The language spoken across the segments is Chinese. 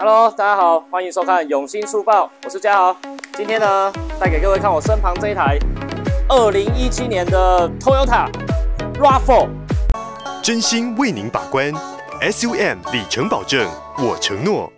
Hello， 大家好，欢迎收看永兴速报，我是嘉豪。今天呢，带给各位看我身旁这一台2017年的 Toyota RAV4， 真心为您把关 ，SUM 里程保证，我承诺。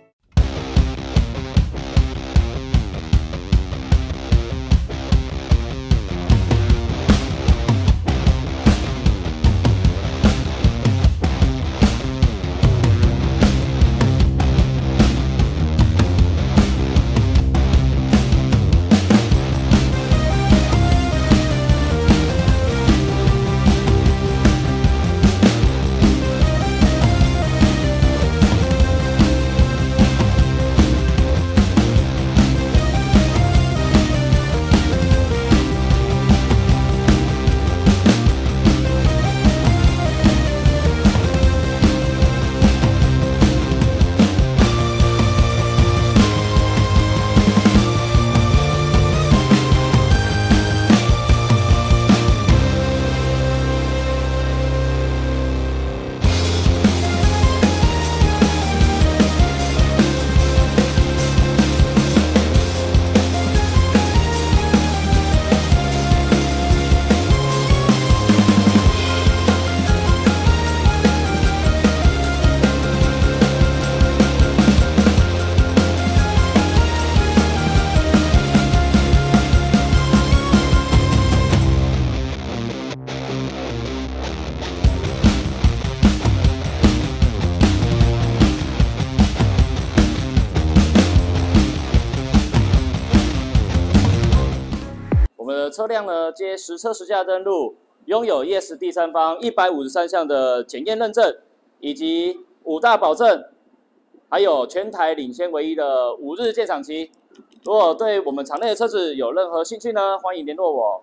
车辆呢，皆实车实价登录，拥有 ES 第三方153项的检验认证，以及5大保证，还有全台领先唯一的5日鉴赏期。如果对我们场内的车子有任何兴趣呢，欢迎联络我。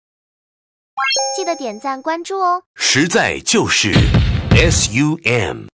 记得点赞关注哦。 实在就是 SUM。